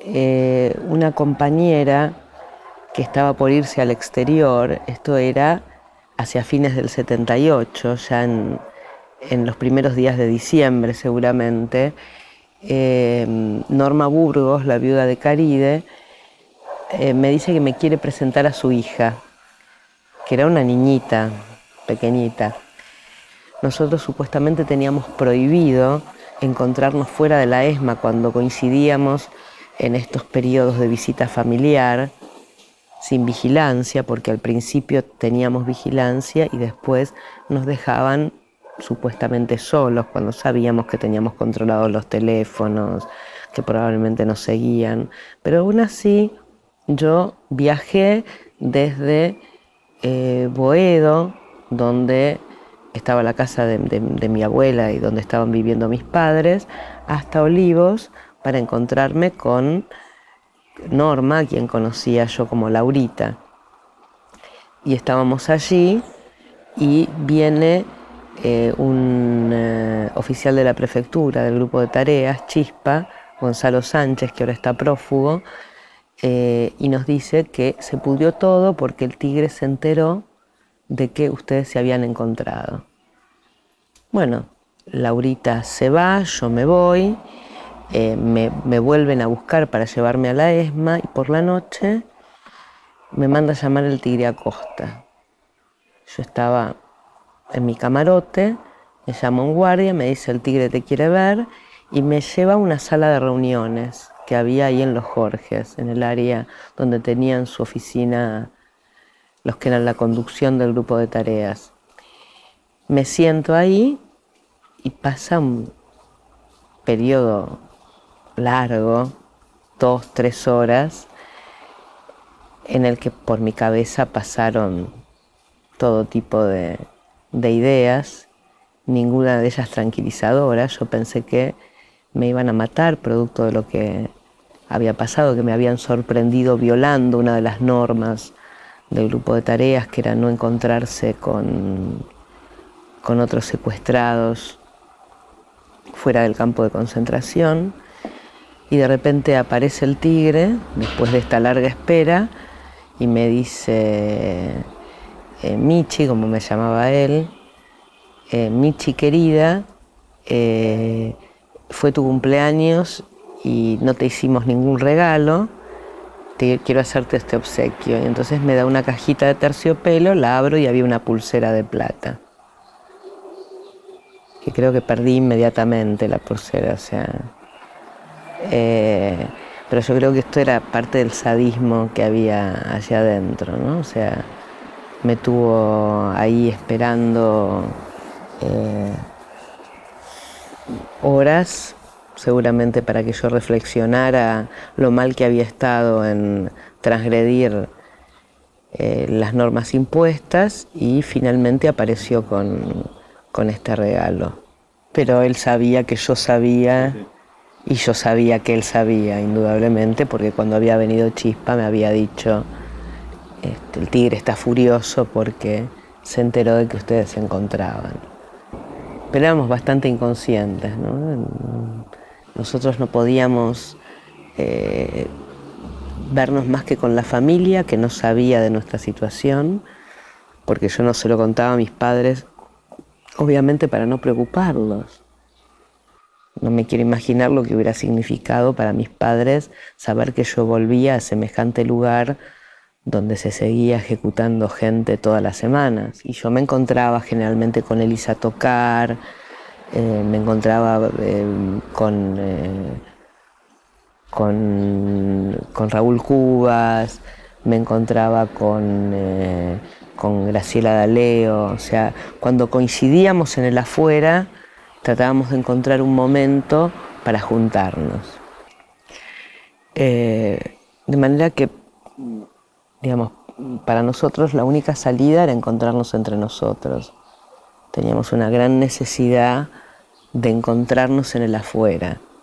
una compañera que estaba por irse al exterior, esto era hacia fines del 78, ya en los primeros días de diciembre seguramente. Norma Burgos, la viuda de Caride, me dice que me quiere presentar a su hija, que era una niñita pequeñita. Nosotros supuestamente teníamos prohibido encontrarnos fuera de la ESMA cuando coincidíamos en estos periodos de visita familiar, sin vigilancia, porque al principio teníamos vigilancia y después nos dejaban supuestamente solos cuando sabíamos que teníamos controlados los teléfonos, que probablemente nos seguían. Pero aún así yo viajé desde Boedo, donde estaba la casa de mi abuela y donde estaban viviendo mis padres, hasta Olivos para encontrarme con Norma, a quien conocía yo como Laurita. Y estábamos allí y viene un oficial de la prefectura del grupo de tareas, Chispa, Gonzalo Sánchez, que ahora está prófugo, y nos dice que se pudrió todo porque el tigre se enteró de que ustedes se habían encontrado. Bueno, Laurita se va, yo me voy, me vuelven a buscar para llevarme a la ESMA y por la noche me manda a llamar el tigre Acosta. Yo estaba en mi camarote, me llama un guardia, me dice el tigre te quiere ver y me lleva a una sala de reuniones que había ahí en Los Jorges, en el área donde tenían su oficina los que eran la conducción del grupo de tareas. Me siento ahí y pasa un periodo largo, 2, 3 horas, en el que por mi cabeza pasaron todo tipo de ideas, ninguna de ellas tranquilizadora. Yo pensé que me iban a matar producto de lo que había pasado, que me habían sorprendido violando una de las normas del grupo de tareas, que era no encontrarse con otros secuestrados fuera del campo de concentración. Y de repente aparece el tigre, después de esta larga espera, y me dice, Michi, como me llamaba él, Michi querida, fue tu cumpleaños y no te hicimos ningún regalo, quiero hacerte este obsequio. Y entonces me da una cajita de terciopelo, la abro y había una pulsera de plata, que creo que perdí inmediatamente la pulsera, o sea... pero yo creo que esto era parte del sadismo que había allá adentro, ¿no? O sea, me tuvo ahí esperando horas, seguramente para que yo reflexionara lo mal que había estado en transgredir las normas impuestas, y finalmente apareció con este regalo. Pero él sabía que yo sabía, y yo sabía que él sabía, indudablemente, porque cuando había venido Chispa me había dicho, el tigre está furioso porque se enteró de que ustedes se encontraban. Pero éramos bastante inconscientes, ¿no? Nosotros no podíamos vernos más que con la familia, que no sabía de nuestra situación, porque yo no se lo contaba a mis padres, obviamente para no preocuparlos. No me quiero imaginar lo que hubiera significado para mis padres saber que yo volvía a semejante lugar donde se seguía ejecutando gente todas las semanas. Y yo me encontraba generalmente con Elisa Tocar, me encontraba con Raúl Cubas, me encontraba con Graciela D'Aleo. O sea, cuando coincidíamos en el afuera, tratábamos de encontrar un momento para juntarnos. De manera que, digamos, para nosotros la única salida era encontrarnos entre nosotros. Teníamos una gran necesidad de encontrarnos en el afuera.